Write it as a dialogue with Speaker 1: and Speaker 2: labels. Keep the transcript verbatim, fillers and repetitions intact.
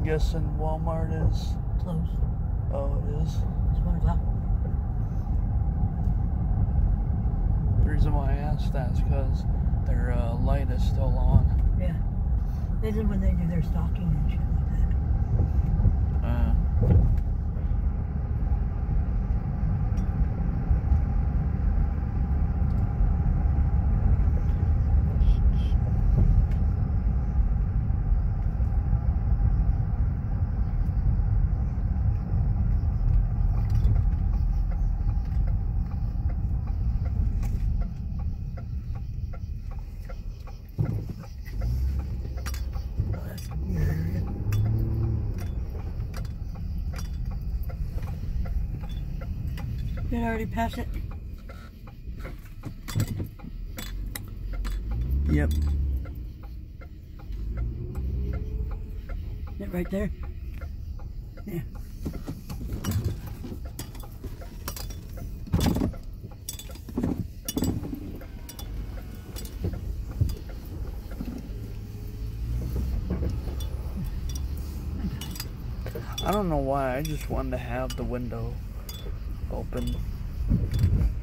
Speaker 1: guessing Walmart is
Speaker 2: closed.
Speaker 1: Oh, it is.
Speaker 2: It's one o'clock.
Speaker 1: The reason why I asked that is because their uh, light is still on.
Speaker 2: Yeah. This is when they do their stocking and shit like that.
Speaker 1: Uh,
Speaker 2: Did I already pass it?
Speaker 1: yep.
Speaker 2: Is it right there? Yeah.
Speaker 1: I don't know why, I just wanted to have the window open.